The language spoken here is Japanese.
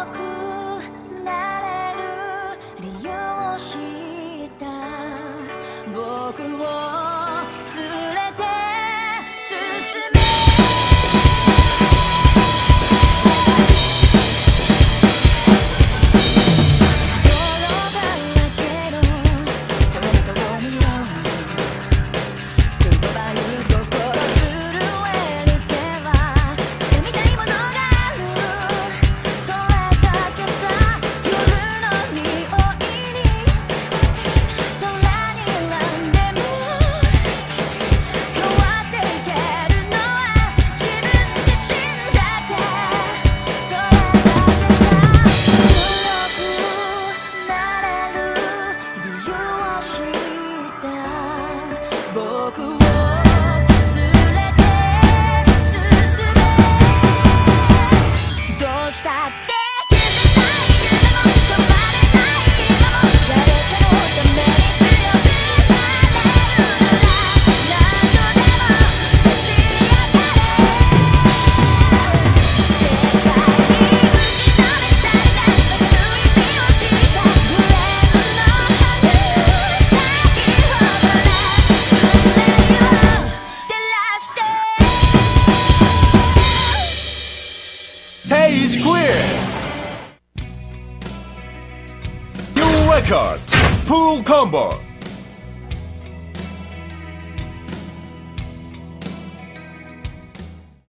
くなれる理由を知った僕を連れて進め僕を連れて進めどうしたって消せない夢も止まれない今も誰かのために強くなれるなら何度でも立ち上がれ世界に打ちのめされた分かる意味を知ったブレードの春先ほどね Stage clear! New record! Full combo!